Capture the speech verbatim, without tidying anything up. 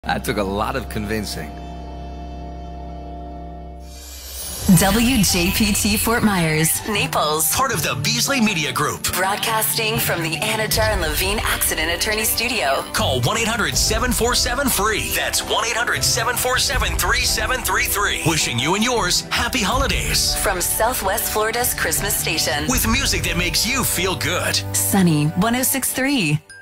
That took a lot of convincing. W J P T Fort Myers, Naples. Part of the Beasley Media Group. Broadcasting from the Anajar and Levine Accident Attorney Studio. Call one eight hundred seven four seven free. That's one eight hundred seven four seven three seven three three. Wishing you and yours happy holidays. From Southwest Florida's Christmas station. With music that makes you feel good. Sunny one oh six point three.